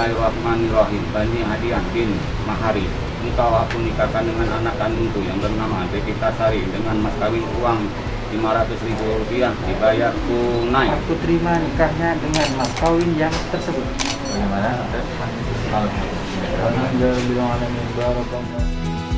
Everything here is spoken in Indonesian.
Bismillahirrahmanirrahim. Bani Hadian bin Mahari, engkau aku nikahkan dengan anak kandungku yang bernama Devita Sari dengan mas kawin uang 500.000 rupiah dibayar tunai. Aku terima nikahnya dengan mas kawin yang tersebut. Bagaimana? Alhamdulillah.